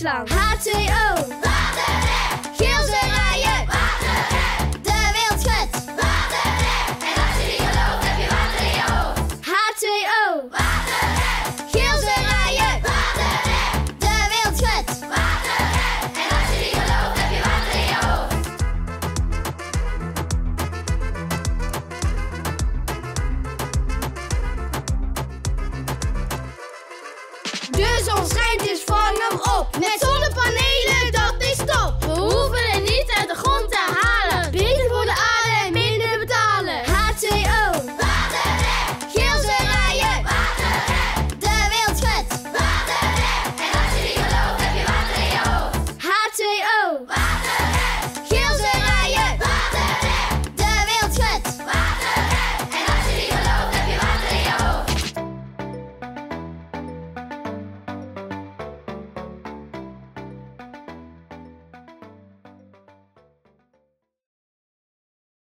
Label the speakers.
Speaker 1: van H2O.
Speaker 2: Waterrek.
Speaker 1: Geel rijen.
Speaker 2: Waterrek.
Speaker 1: De wereld schudt.
Speaker 2: Waterrek. En als je niet gelooft, heb je water in je hoofd.
Speaker 1: H2O.
Speaker 2: Waterrek.
Speaker 1: Geel rijen.
Speaker 2: Waterrek.
Speaker 1: De wereld schudt.
Speaker 2: Waterrek. En als je niet gelooft, heb je water in je hoofd.
Speaker 1: De zon